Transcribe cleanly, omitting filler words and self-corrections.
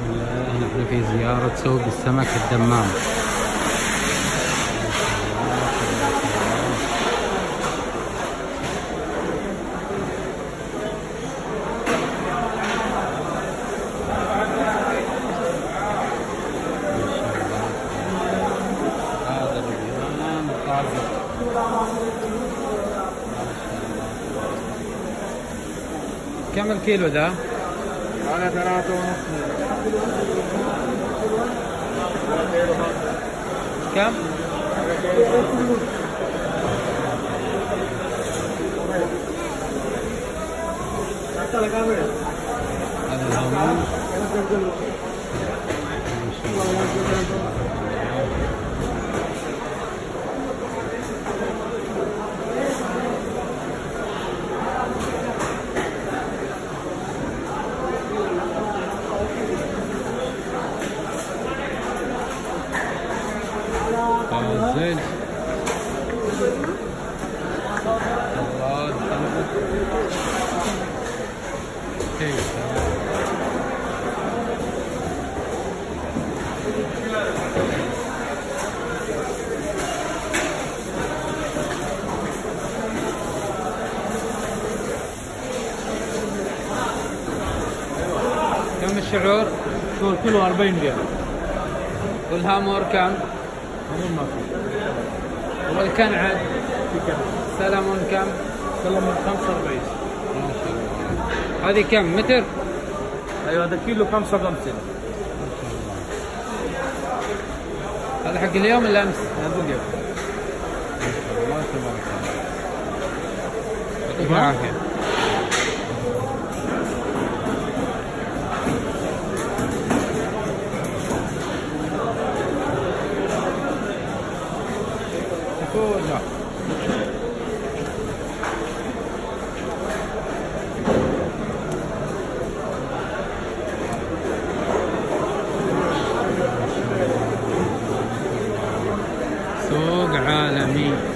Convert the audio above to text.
الله، نحن في زيارة سوق السمك الدمام. هذا اليوم طازج. كم الكيلو ده؟ على 3.5. كم؟ طازج. كم الشعور؟ كيلو 40 ريال. والهامور كم؟ ما في. والكنعد؟ في كم؟ سلمون كم؟ سلمون 45. ما شاء الله. هذه كم متر؟ ايوه هذا كيلو 55. هذا حق اليوم ولا امس؟ هذا بقى. الله تبارك الله. يعطيك العافية. لا سوق عالمي.